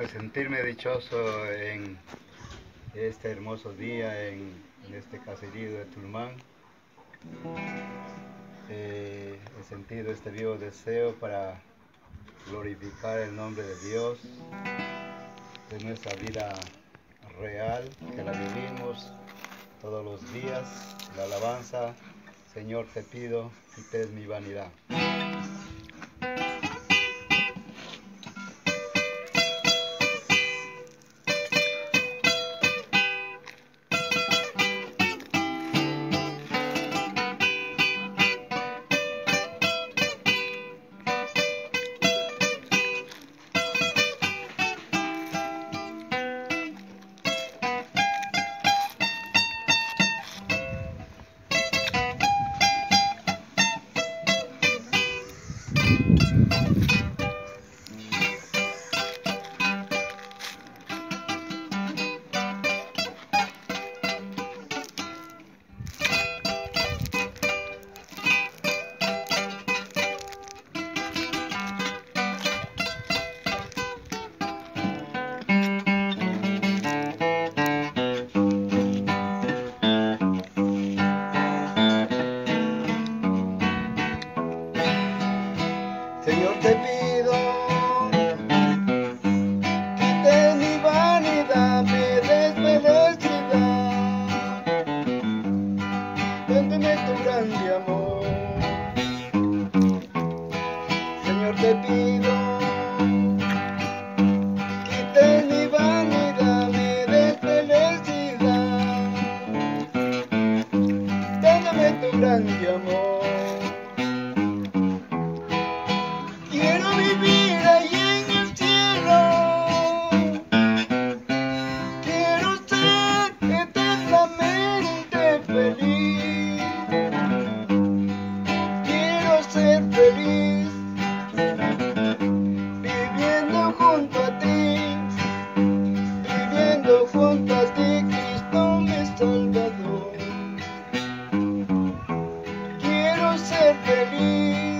sentirme dichoso en este hermoso día en este caserío de Tulmán. He sentido este vivo deseo para glorificar el nombre de Dios, de nuestra vida real, que la vivimos todos los días. La alabanza, Señor, te pido, quites mi vanidad. Señor, te pido, quites mi vanidad, me des felicidad, dándome tu grande amor. Señor, te pido, quites mi vanidad, me des felicidad, dándome tu grande amor. Quiero vivir ahí en el cielo, quiero ser eternamente feliz, quiero ser feliz, viviendo junto a ti, Cristo mi Salvador. Quiero ser feliz,